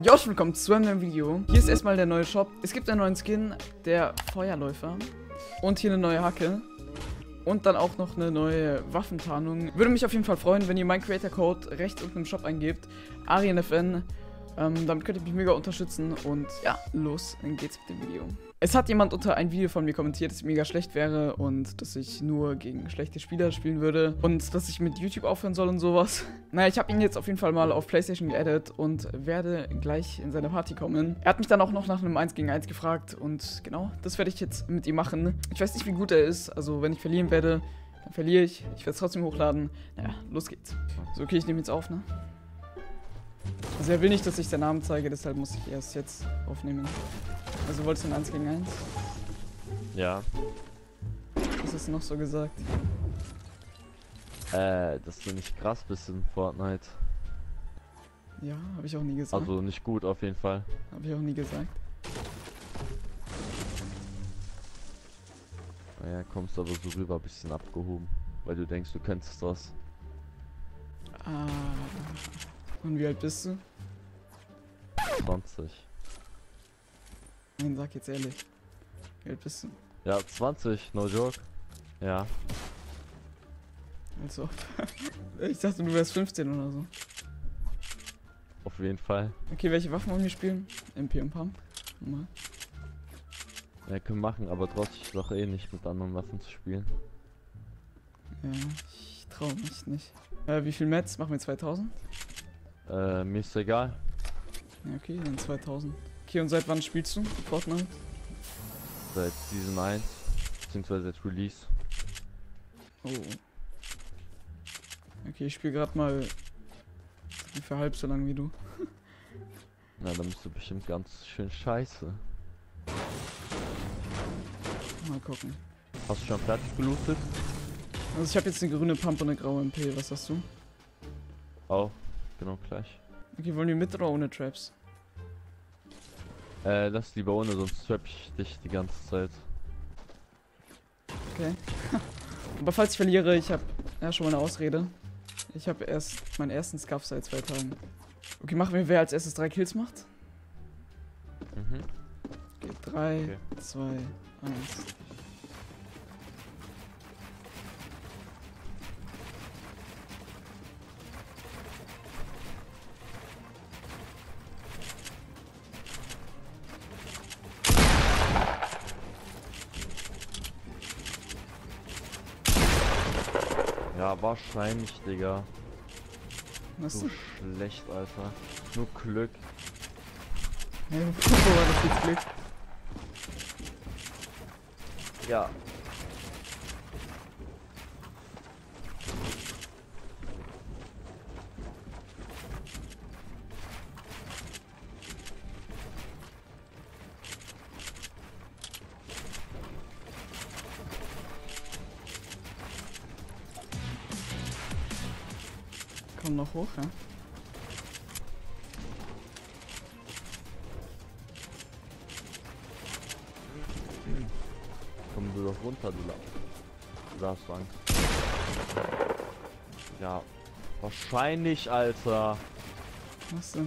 Jo, willkommen zu einem neuen Video. Hier ist erstmal der neue Shop. Es gibt einen neuen Skin, der Feuerläufer. Und hier eine neue Hacke. Und dann auch noch eine neue Waffentarnung. Würde mich auf jeden Fall freuen, wenn ihr meinen Creator-Code rechts unten im Shop eingebt. ArienFN. Damit könnt ihr mich mega unterstützen. Und ja, los, dann geht's mit dem Video. Es hat jemand unter ein Video von mir kommentiert, dass es mega schlecht wäre und dass ich nur gegen schlechte Spieler spielen würde und dass ich mit YouTube aufhören soll und sowas. Naja, ich habe ihn jetzt auf jeden Fall mal auf PlayStation geaddet und werde gleich in seine Party kommen. Er hat mich dann auch noch nach einem 1 gegen 1 gefragt und genau, das werde ich jetzt mit ihm machen. Ich weiß nicht, wie gut er ist, also wenn ich verlieren werde, dann verliere ich. Ich werde es trotzdem hochladen. Naja, los geht's. So, okay, ich nehme jetzt auf, ne? Also er will nicht, dass ich seinen Namen zeige, deshalb muss ich erst jetzt aufnehmen. Also wolltest du ein 1 gegen 1? Ja. Was hast du noch so gesagt? Dass du nicht krass bist in Fortnite. Ja, habe ich auch nie gesagt. Also nicht gut auf jeden Fall. Habe ich auch nie gesagt. Naja, kommst aber so rüber, bisschen abgehoben. Weil du denkst, du könntest das. Ah. Und wie alt bist du? 20. Nein, sag jetzt ehrlich. Wie alt bist du? Ja, 20, no joke. Ja. Also. Ich dachte, du wärst 15 oder so. Auf jeden Fall. Okay, welche Waffen wollen wir spielen? MP und Pump. Nochmal. Ja, können machen, aber trotzdem ist doch eh nicht mit anderen Waffen zu spielen. Ja, ich traue mich nicht. Wie viel Mets? Machen wir 2000? Mir ist egal. Ja, okay, dann 2000. Okay, und seit wann spielst du Fortnite? Seit Season 1, beziehungsweise seit Release. Oh. Okay, ich spiele gerade mal ungefähr halb so lang wie du. Na, dann bist du bestimmt ganz schön scheiße. Mal gucken. Hast du schon fertig gelootet? Also ich habe jetzt eine grüne Pump und eine graue MP. Was hast du? Auch, genau gleich. Okay, wollen wir mit oder ohne Traps? Lass lieber ohne, sonst trap ich dich die ganze Zeit. Okay. Aber falls ich verliere, ich habe ja schon mal eine Ausrede. Ich habe erst meinen ersten Scuff seit 2 Tagen. Okay, machen wir, wer als erstes 3 Kills macht? Mhm. Okay, 3, Okay. 2, 1. Ja, wahrscheinlich, Digga. Was So schlecht, Alter. Nur Glück. Hey, wo war das jetzt Glück? Ja. Komm noch hoch, ja? Komm du doch runter, du hast Angst. Ja. Wahrscheinlich, Alter. Was denn?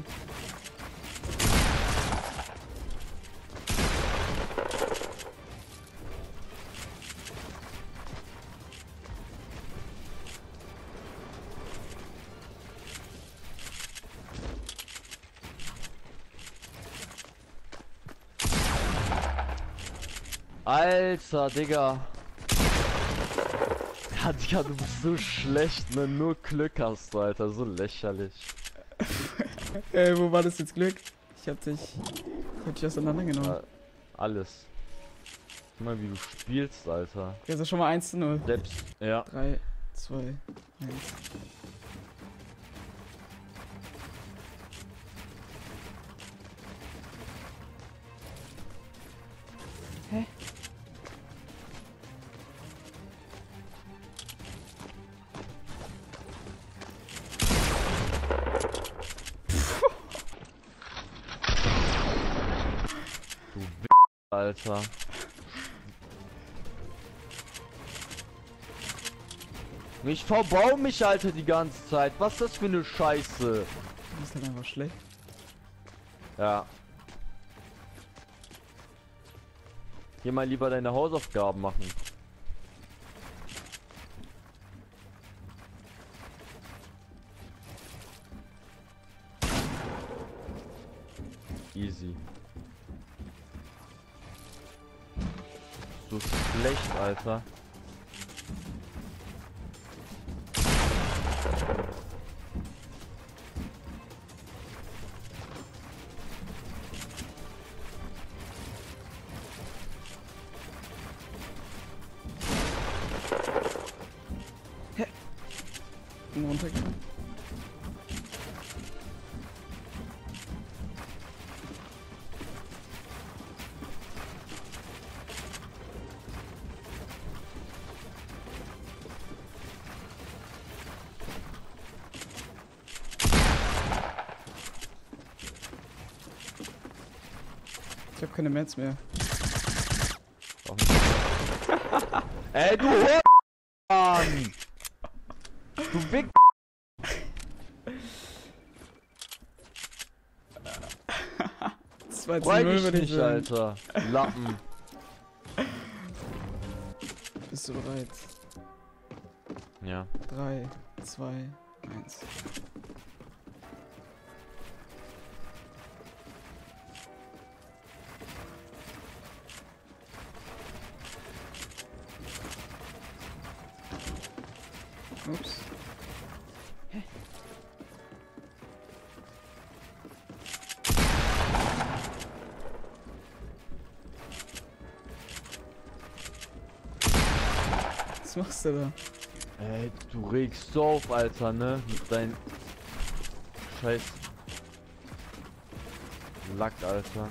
Alter, Digga. Ja, Digga, du bist so schlecht, ne? Nur Glück hast du, Alter. So lächerlich. Wo war das jetzt Glück? Ich hab dich auseinandergenommen. Ja, alles. Guck mal, wie du spielst, Alter. Okay, also schon mal 1:0. Selbst. Ja. 3, 2, 1. Hä? Du Alter. Ich verbau mich, Alter, die ganze Zeit. Was ist das für eine Scheiße? Das ist halt einfach schlecht. Ja. Geh mal lieber deine Hausaufgaben machen. Easy. So schlecht, Alter. Bin runtergegangen. Ich hab keine Mats mehr. Ey, du Mann! Du Big. Das war jetzt Freu null, dich würde ich nicht, sagen. Alter. Lappen. Bist du bereit? Ja. 3, 2, 1. Ups. Hä? Was machst du da? Ey, du regst so auf, Alter, ne? Mit deinem Scheiß Lack, Alter.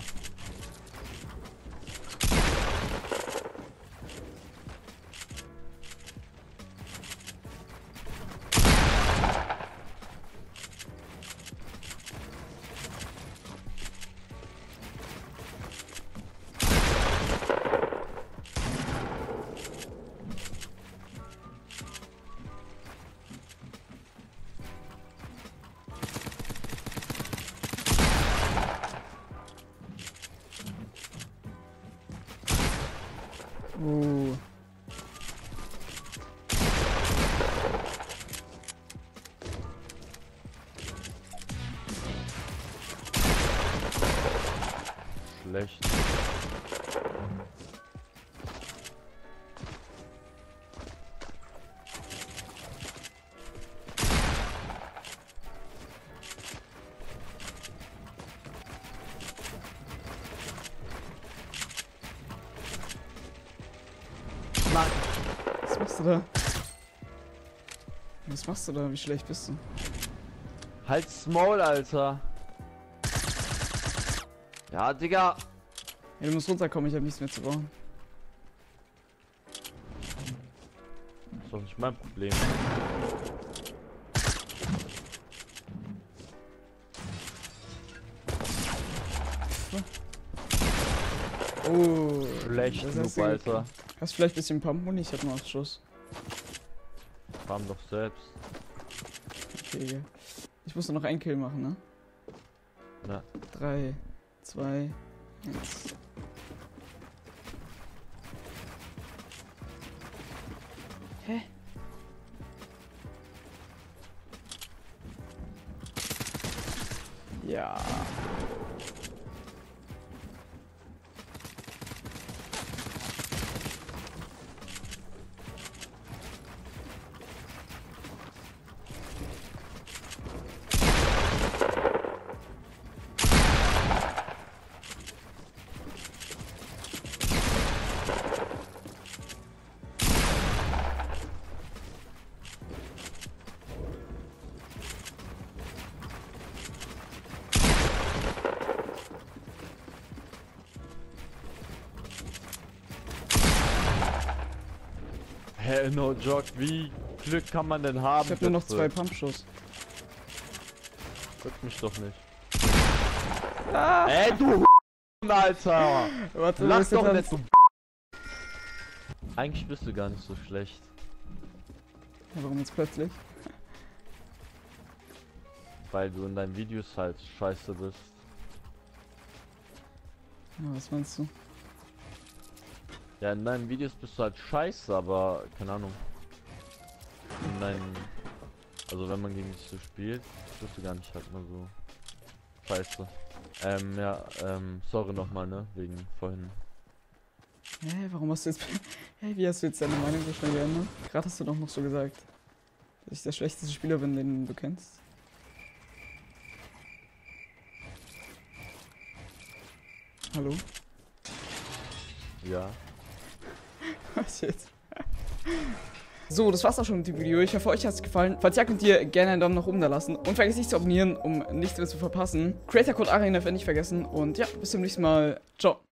Schlecht. Mann. Was machst du da? Was machst du da? Wie schlecht bist du? Halt's Maul, Alter. Ja, Digga. Ja, du musst runterkommen, ich habe nichts mehr zu bauen. Ist doch nicht mein Problem. Oh. Schlecht, das Noob, hast du Alter. Hast du vielleicht ein bisschen Pump-Muni? Ich hab nur 8 Schuss. Kam doch selbst. Okay. Ich muss nur noch einen Kill machen, ne? Na. 3, 2, 1. Hä? Ja. Hä, no joke, wie Glück kann man denn haben? Ich hab nur noch bitte? 2 Pumpschuss. Guck mich doch nicht. Ah. Ey, du Alter! Warte, Lass ist der doch Tanz? nicht, du Eigentlich bist du gar nicht so schlecht. Ja, warum jetzt plötzlich? Weil du in deinen Videos halt scheiße bist. Was meinst du? Ja, in deinen Videos bist du halt scheiße, aber keine Ahnung. In deinen, also wenn man gegen dich so spielt, bist du gar nicht halt mal so scheiße. Ja, sorry nochmal, ne, wegen vorhin. Hä, warum hast du jetzt... Hä, wie hast du jetzt deine Meinung so schnell geändert? Gerade hast du doch noch so gesagt, dass ich der schlechteste Spieler bin, den du kennst. Hallo? Ja. Was jetzt? So, das war's auch schon mit dem Video. Ich hoffe, euch hat's gefallen. Falls ja, könnt ihr gerne einen Daumen nach oben da lassen. Und vergesst nicht zu abonnieren, um nichts mehr zu verpassen. Creator Code ARINF nicht vergessen. Und ja, bis zum nächsten Mal. Ciao.